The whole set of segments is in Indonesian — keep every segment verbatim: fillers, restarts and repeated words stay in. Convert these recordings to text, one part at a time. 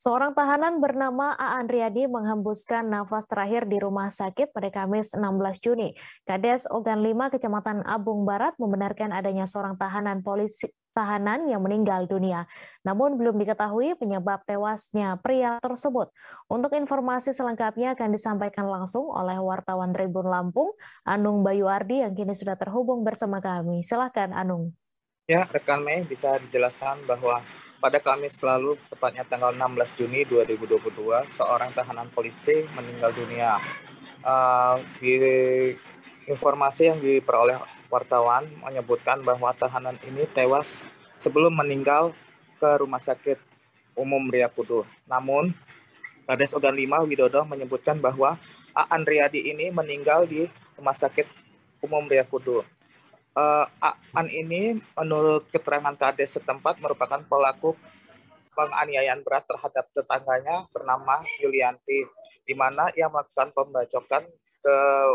Seorang tahanan bernama Aan Riyadi menghembuskan nafas terakhir di rumah sakit pada Kamis enam belas Juni. Kades Ogan lima Kecamatan Abung Barat membenarkan adanya seorang tahanan polisi tahanan yang meninggal dunia. Namun belum diketahui penyebab tewasnya pria tersebut. Untuk informasi selengkapnya akan disampaikan langsung oleh wartawan Tribun Lampung, Anung Bayuardi yang kini sudah terhubung bersama kami. Silakan Anung. Ya, rekan Mei bisa dijelaskan bahwa pada Kamis lalu, tepatnya tanggal enam belas Juni dua ribu dua puluh dua, seorang tahanan polisi meninggal dunia. Uh, di informasi yang diperoleh wartawan menyebutkan bahwa tahanan ini tewas sebelum meninggal ke Rumah Sakit Umum Riyakudu. Namun, Kades Ogan lima Widodo menyebutkan bahwa Aan Riyadi ini meninggal di Rumah Sakit Umum Riyakudu. Uh, Aan ini menurut keterangan Kades setempat merupakan pelaku penganiayaan berat terhadap tetangganya bernama Yulianti, di mana ia melakukan pembacokan ke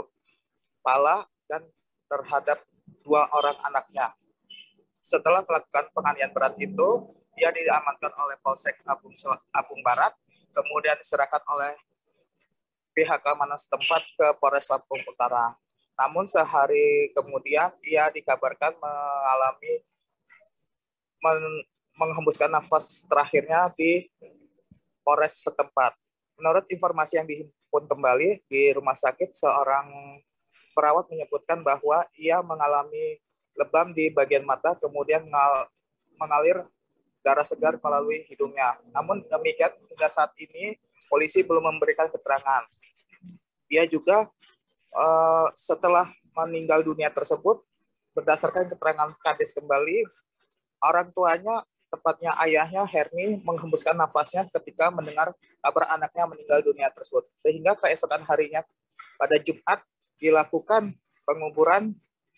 kepala dan terhadap dua orang anaknya. Setelah melakukan penganiayaan berat itu, ia diamankan oleh Polsek Abung, Abung Barat, kemudian diserahkan oleh pihak keamanan setempat ke Polres Lampung Utara. Namun sehari kemudian ia dikabarkan mengalami men, menghembuskan nafas terakhirnya di Polres setempat. Menurut informasi yang dihimpun kembali di rumah sakit, seorang perawat menyebutkan bahwa ia mengalami lebam di bagian mata, kemudian mengal, mengalir darah segar melalui hidungnya. Namun demikian, hingga saat ini polisi belum memberikan keterangan. Ia juga Uh, setelah meninggal dunia tersebut, berdasarkan keterangan Kades kembali, orang tuanya, tepatnya ayahnya Hermi, menghembuskan nafasnya ketika mendengar kabar anaknya meninggal dunia tersebut. Sehingga keesokan harinya pada Jumat dilakukan penguburan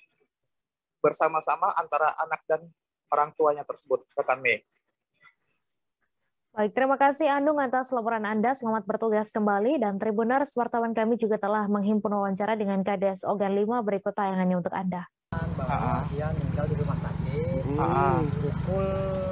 bersama-sama antara anak dan orang tuanya tersebut. Rekan Mei. Baik, terima kasih Anung atas laporan Anda. Selamat bertugas kembali. Dan Tribuners, wartawan kami juga telah menghimpun wawancara dengan Kades Ogan lima. Berikut tayangannya untuk Anda. Bahwa dia meninggal di rumah sakit uh-huh. pukul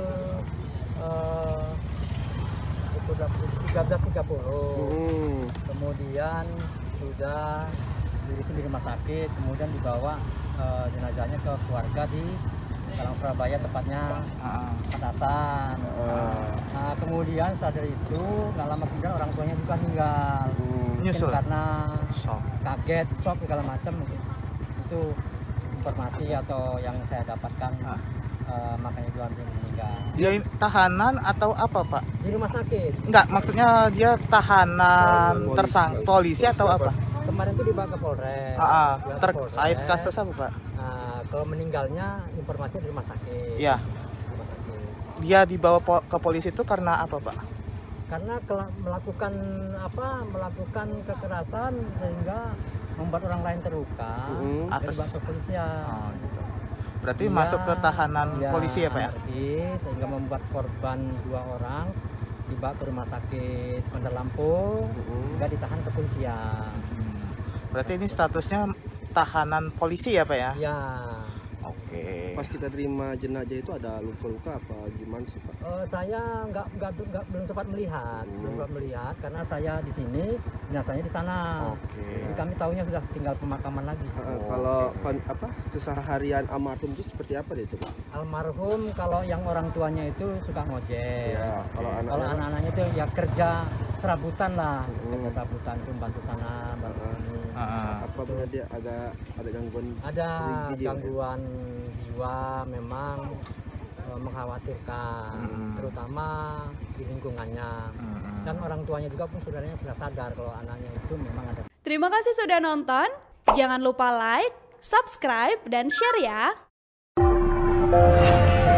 uh, pukul tiga belas tiga puluh. Uh-huh. Kemudian sudah diurus di rumah sakit, kemudian dibawa uh, jenazahnya ke keluarga di Kalang Surabaya, tepatnya Petasan. Uh. Nah, kemudian setelah dari itu nggak lama kemudian orang tuanya juga meninggal. Hmm. Mungkin karena shock. Kaget, shock segala macam mungkin. Itu informasi atau yang saya dapatkan, uh. Uh, makanya dia meninggal. Dia tahanan atau apa, Pak? Di rumah sakit. Enggak, maksudnya dia tahanan oh, tersangka polisi atau apa? Kemarin itu dibawa ke Polres. Uh, terkait kasus apa, Pak? Nah, kalau meninggalnya informasi di rumah sakit. Iya. Rumah sakit. Dia dibawa po ke polisi itu karena apa, Pak? Karena melakukan apa? Melakukan kekerasan sehingga membuat orang lain terluka. Mm-hmm. Atas kepolisian. Oh, gitu. Berarti dia, masuk ke tahanan ya, polisi ya, Pak ya? Sehingga membuat korban dua orang dibawa ke rumah sakit Bandar Lampung, mm-hmm. hingga ditahan kepolisian. Hmm. Berarti ini statusnya tahanan polisi ya, Pak ya? Ya. Oke. Pas kita terima jenazah itu ada luka-luka apa gimana sih, Pak? Uh, saya nggak nggak nggak belum sempat melihat, hmm. belum sempat melihat karena saya di sini, jenazahnya di sana. Oke. Jadi kami tahunya sudah tinggal pemakaman lagi. Uh, oh, kalau okay. apa keseharian almarhum itu seperti apa deh itu, Pak? Almarhum kalau yang orang tuanya itu suka ngojek. Ya, kalau okay. anak anak-anaknya itu ya kerja serabutan lah, hmm. kerja serabutan itu bantu sana, bantu uh, sini. Uh, apa benar dia agak ada gangguan? Ada gangguan jiwa memang e, mengkhawatirkan, hmm. terutama di lingkungannya. Hmm. Dan orang tuanya juga pun saudaranya sudah sadar kalau anaknya itu memang ada. Terima kasih sudah nonton. Jangan lupa like, subscribe, dan share ya.